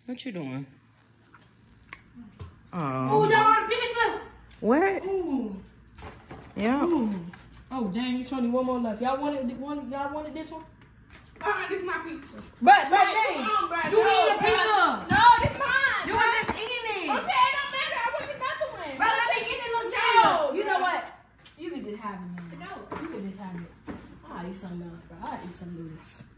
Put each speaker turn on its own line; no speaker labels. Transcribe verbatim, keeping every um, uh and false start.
What you doing?
Oh, y'all want a pizza?
What?
Ooh.
Yeah.
Ooh. Oh, dang, it's only one more left. Y'all wanted one? Y'all wanted this one?
Uh-uh, this is my pizza.
But, but,
Hey,
dang,
come on, bro.
you
No,
eating the
bro.
pizza?
No, this mine.
You were just eating it.
Okay, it don't matter. I want another one.
Bro, let me get this little
No,
child. You know
bro.
what? You can just have it, man.
No.
You can just have it. I'll eat something else, bro. I'll eat some noodles.